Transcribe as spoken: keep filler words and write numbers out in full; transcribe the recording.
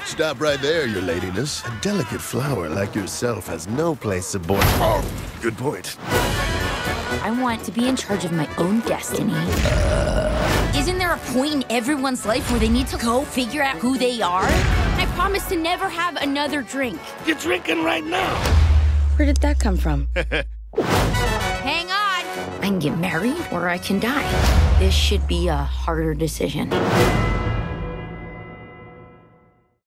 Stop right there, your ladiness. A delicate flower like yourself has no place aboard. Oh, good point. I want to be in charge of my own destiny. Uh... Isn't there a point in everyone's life where they need to go figure out who they are? I promise to never have another drink. You're drinking right now. Where did that come from? Hang on. I can get married or I can die. This should be a harder decision.